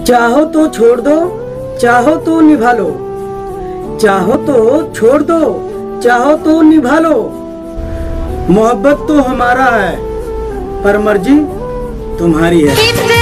चाहो तो छोड़ दो, चाहो तो निभा लो, चाहो तो छोड़ दो, चाहो तो निभा लो। मोहब्बत तो हमारा है पर मर्जी तुम्हारी है।